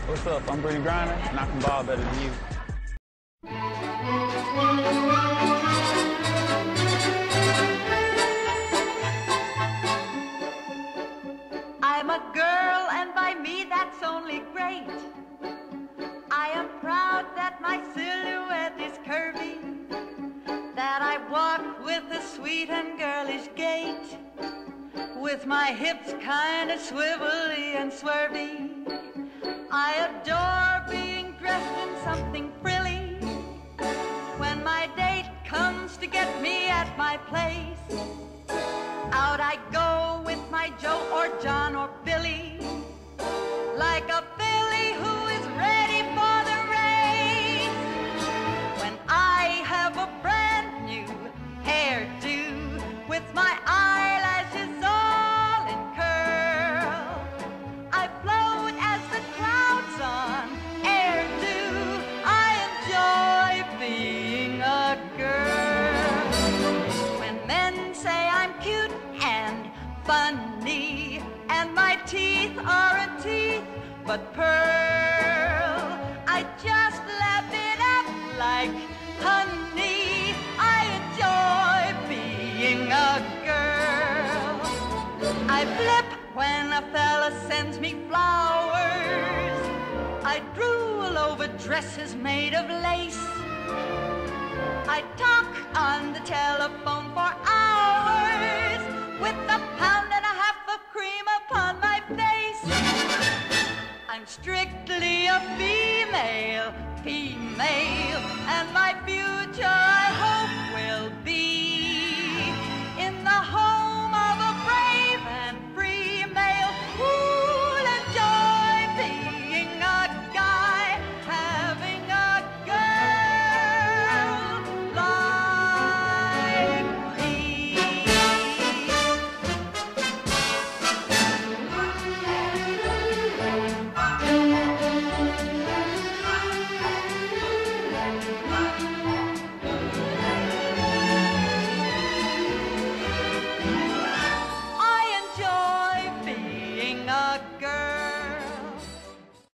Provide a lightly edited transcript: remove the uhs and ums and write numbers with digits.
What's up? I'm Brittney Griner, and I can ball better than you. I'm a girl, and by me that's only great. I am proud that my silhouette is curvy, that I walk with a sweet and girlish gait, with my hips kind of swivelly and swervy. I adore being dressed in something frilly. When my date comes to get me at my place, out I go with my Joe or John or Billy, like a filly who is ready for the race. When I have a brand new hairdo, with my eyelashes all in curl, I float as the clouds on air do. I enjoy being a girl. When men say I'm cute and funny, and my teeth aren't teeth but pearl, I just lap it up like honey. I enjoy being a girl. I flip when a fella sends me flowers. I drool over dresses made of lace. I talk on the telephone for hours, with a pound and a half of cream upon my face. I'm strictly a female, and my future I hope